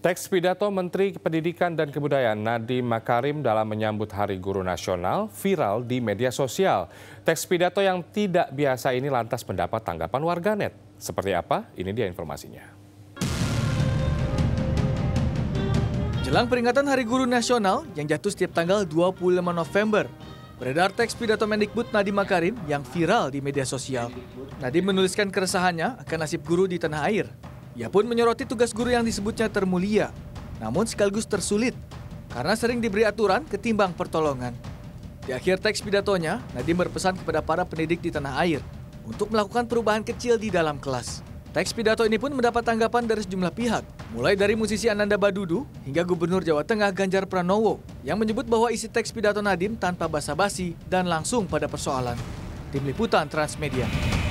Teks pidato Menteri Pendidikan dan Kebudayaan Nadiem Makarim dalam menyambut Hari Guru Nasional viral di media sosial. Teks pidato yang tidak biasa ini lantas mendapat tanggapan warganet. Seperti apa? Ini dia informasinya. Jelang peringatan Hari Guru Nasional yang jatuh setiap tanggal 25 November, beredar teks pidato Mendikbud Nadiem Makarim yang viral di media sosial. Nadiem menuliskan keresahannya akan nasib guru di tanah air. Ia pun menyoroti tugas guru yang disebutnya termulia, namun sekaligus tersulit karena sering diberi aturan ketimbang pertolongan. Di akhir teks pidatonya, Nadiem berpesan kepada para pendidik di tanah air untuk melakukan perubahan kecil di dalam kelas. Teks pidato ini pun mendapat tanggapan dari sejumlah pihak, mulai dari musisi Ananda Badudu hingga Gubernur Jawa Tengah Ganjar Pranowo yang menyebut bahwa isi teks pidato Nadiem tanpa basa-basi dan langsung pada persoalan. Tim Liputan Transmedia.